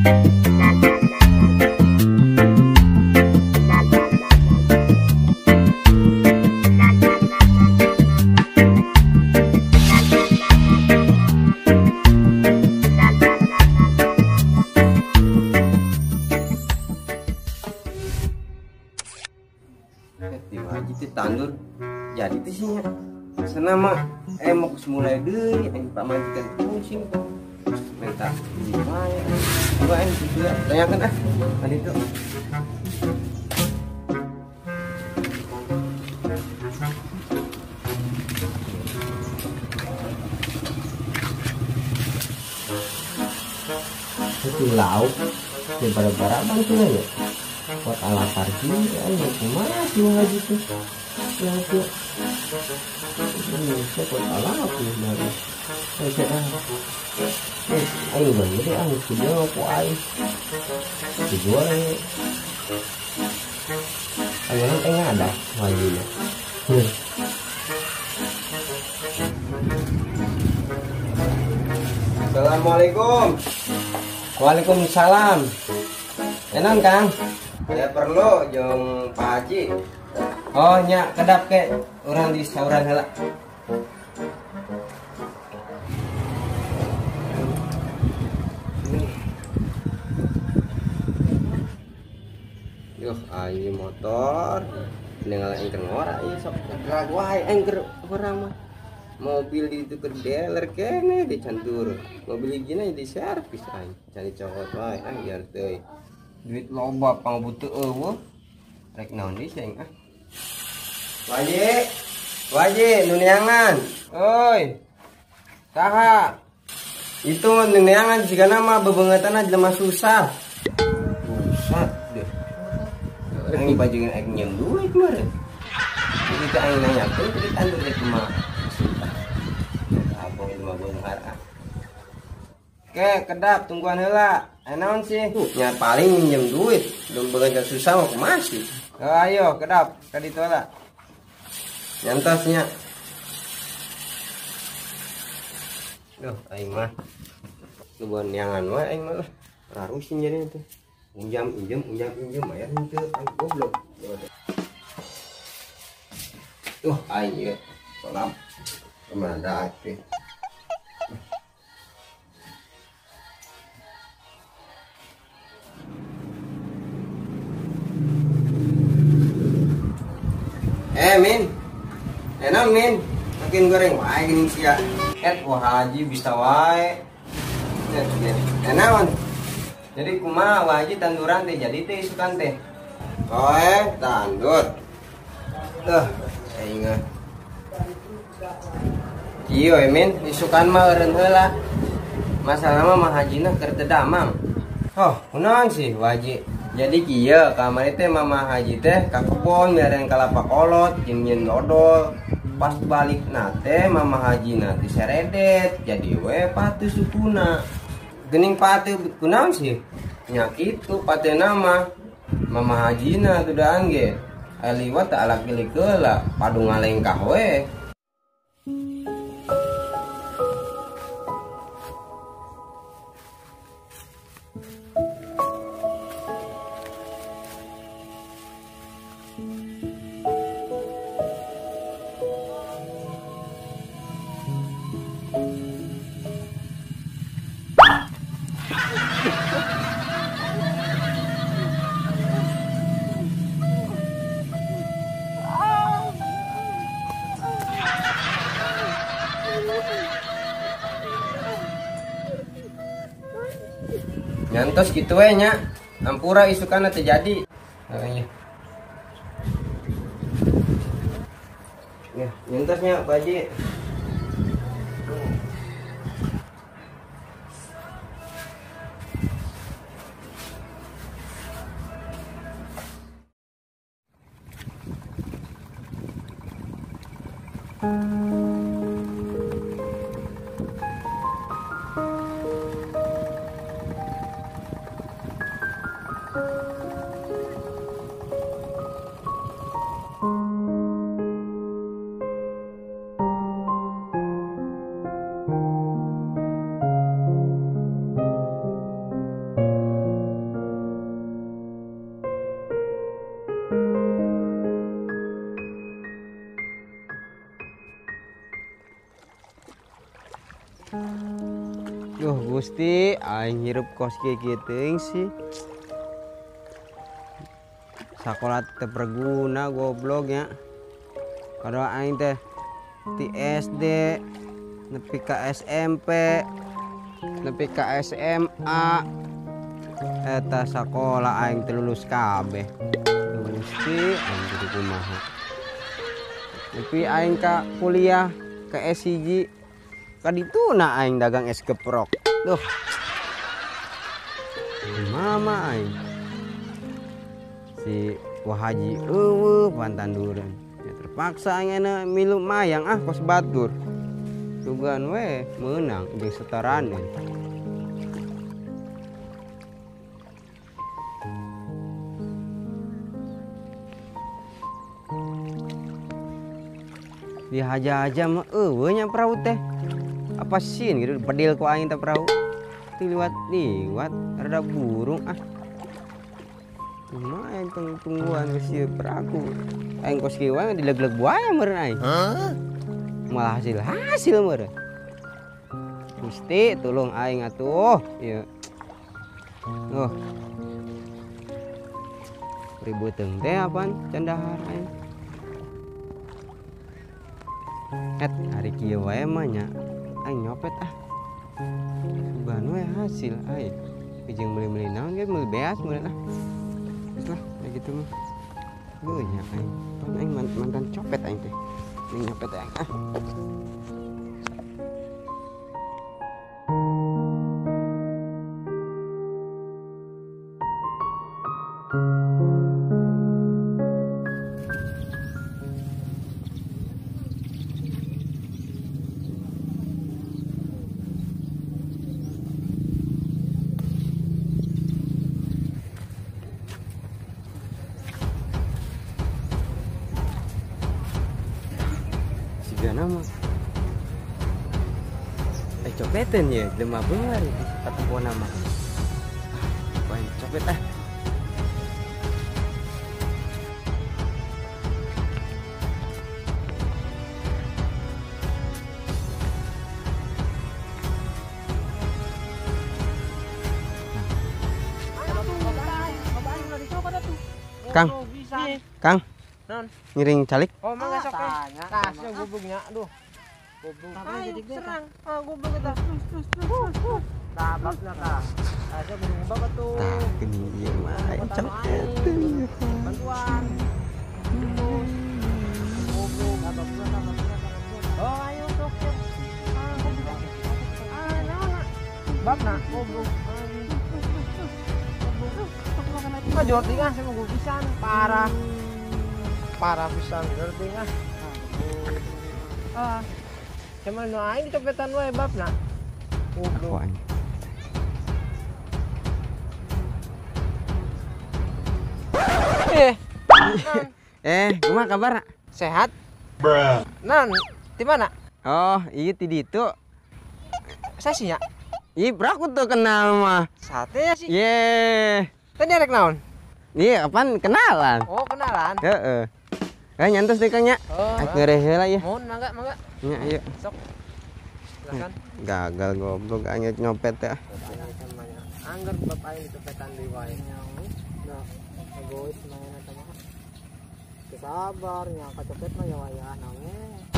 Tandur jadi teh sih nya sana mah mau mulai deui Pak majikan pusing minta di wae coba juga tanyakan tadi tuh itu lauk daripada baraban tuh ya buat ala parkir ya gimana sih nggak gitu ya tuh ini saya buat ala apa dari saya ayo bang jadi aku sudah aku ayo dijual ayo nanti nggak ada wajinya Assalamualaikum. Waalaikumsalam. Enak Kang? Ya perlu jong Pak Haji. Oh nya kedap ke orang di sauran heula. Yuh, ayo motor. Ninggal engker ngora ieu sok gerak wae engker urang mah. Mobil itu ke dealer kene dicantur. Mobil gini di servis aing. Cari cokot wae biar teuy. Duit loba pang butuh eueuh. Rek naon deui ceng Waji nuniangan. Oi. Saha? Itu nuniangan jika nama bebengetanna jelema susah. Susah deh. Ini bajingan aing nyeum duit meureun. Jadi teh aing nanya tuh duit tandur rek mah. Abang itu mah beunghar. Oke, kedap tungguan heula. Naon sih? Nya paling minjem duit, belum bekerja susah mau masih. Ayo, kedap, ka ditu heula. Nyantasnya. Duh, aing mah kebon niangan wae aing mah. Rarusin jadi teh. Unjam bayar henteu aing goblok. Tuh, aing ye. Salam. Kemana teh? Min, enak Min, makin goreng wae gini sia. Wah Haji bisa wae. Enak man. Jadi kumaha Wah Haji tanduran teh jadi teh isukan teh. Tandur. Saya ingat. Iyo Min, isukan mah eureun heula. Masalah mah Hajina keur teu damang. Oh, kunaon sih Wah Haji? Jadi kieu kamari teh Mama Haji teh ka kebon miareun kalapa kolot jeung dodol. Pas balik nate Mama Haji nanti seredet jadi we patu sukuna. Gening patu kunaon sih? Nya kitu patena mah Mama Hajina tudaan ge. Liwat tak alak gelik heula padu ngalengkah we. Nyantos gitu we nya. Ampura isukana teh jadi. Ya, nyantosnya Pak Haji. Duh Gusti, aing hirup kos kieu teuing sih. Sakola teh berguna gobloknya. Kalau aing teh di SD, nepi ka SMP, nepi ka SMA, eta sakola aing teh lulus kabeh. Gusti, aing kudu kumaha. Nepi aing ka kuliah ke S1, ka dituna aing dagang es geprok. Duh. Mama aing. Si Wahaji pantanduran. Ya terpaksa aing milu mayang kos batur. Tugan we menang jeung setarane. Dihaja-haja mah eueuh nya perahu teh. Apa sin gitu pedil ku aing teh perahu. Liwat rada burung lumayan tungguan si perahu. Aing kos kieu wae dileg-leg buaya meureun aing. Malah hasil meureun. Gusti tulung aing atuh. Ieu. Ribeuteung teh apaan candahar aing. Hari kieu wae mah nya aing nyopet Sugan we hasil aing. Jeung meuli-meuli naon ge meuli beas meureun Geus lah kayak gitu mah. Nya aing. Aing mantan copet aing teh. Ning nyopet aing Sigana mah copetan ya lemah bener atau pon nama main copet Kang ngiring calik. Oh, mangga sok tanya. Tasnya gubugnya. Aduh. Gubug. Serang. Gubug kita. Tabak na ka. Tasnya gubug ba tuh? Tah gini ieu mah copet. Bantuan. Gubug tabak na. Oh, ayo sok. Bab na gubug. Major tinggal sama gubug pisan. Parah pisan ngerti nga. Cuman no aing dicopetan wae babna. Aku aing. Kumaha kabar? Sehat? Nan, di mana? Oh, iya di ditu. Saya sih nya. Ih, beraku tuh kenal mah. Sate ya sih. Ye. Tadi arek naon? Iya, apaan kenalan? Oh, kenalan. Heeh. Nyantos deh Kang nya. Ngeureuh heula ya. Mohon mangga. Nya ayo. Sok. Silakan. Gagal goblok anya nyopet teh. Angger bab aing dicopetan deui wae. Nah, egois maena teh mah. Sabar nya kacopet mah ya wayah naon.